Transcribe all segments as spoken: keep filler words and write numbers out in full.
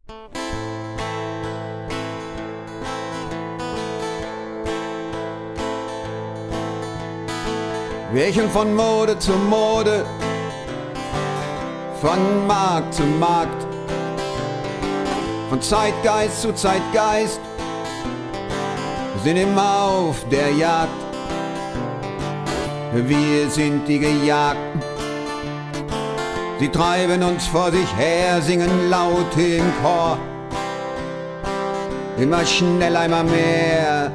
Wir hecheln von Mode zu Mode, von Markt zu Markt, von Zeitgeist zu Zeitgeist, sind immer auf der Jagd. Wir sind die Gejagten, sie treiben uns vor sich her, singen laut im Chor, immer schneller, immer mehr.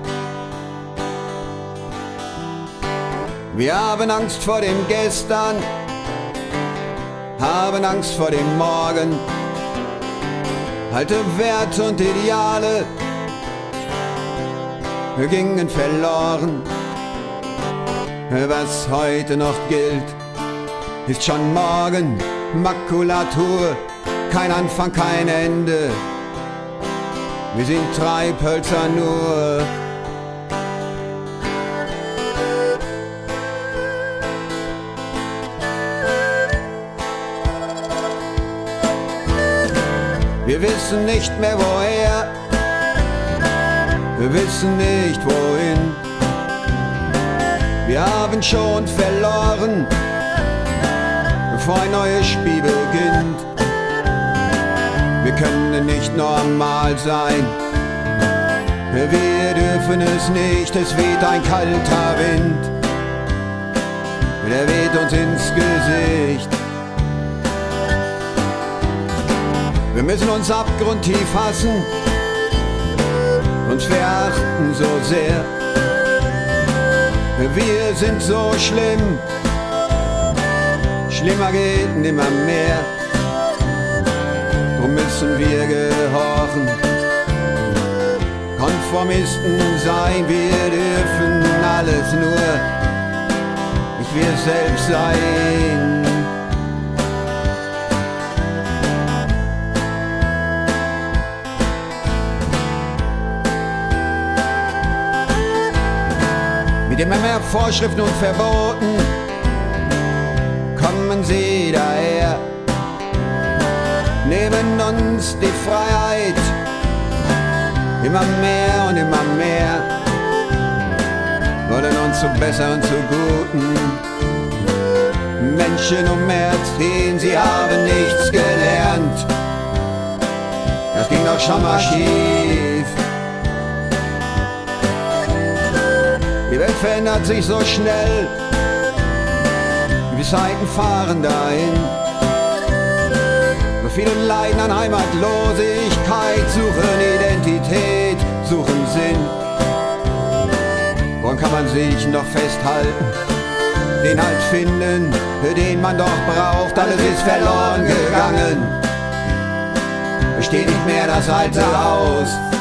Wir haben Angst vor dem Gestern, haben Angst vor dem Morgen, alte Werte und Ideale gingen verloren. Was heute noch gilt, ist schon morgen Makulatur, kein Anfang, kein Ende. Wir sind Treibhölzer nur. Wir wissen nicht mehr woher, wir wissen nicht wohin. Wir haben schon verloren, bevor ein neues Spiel beginnt. Wir können nicht normal sein, wir dürfen es nicht, es weht ein kalter Wind, der weht uns ins Gesicht. Wir müssen uns abgrundtief hassen, uns verachten so sehr. Wir sind so schlimm, schlimmer geht nimmer mehr. Drum müssen wir gehorchen, Konformisten sein. Wir dürfen alles nur nicht wir selbst sein. Mit immer mehr Vorschriften und Verboten kommen sie daher, nehmen uns die Freiheit, immer mehr und immer mehr, wollen uns zu besseren, zu guten Menschen umerziehen. Sie haben nichts gelernt, das ging doch schon mal schief. Die Welt verändert sich so schnell, die Zeiten fahren dahin. So viele leiden an Heimatlosigkeit, suchen Identität, suchen Sinn. Woran kann man sich noch festhalten? Den Halt finden, für den man doch braucht. Alles ist verloren gegangen, es steht nicht mehr das alte Haus.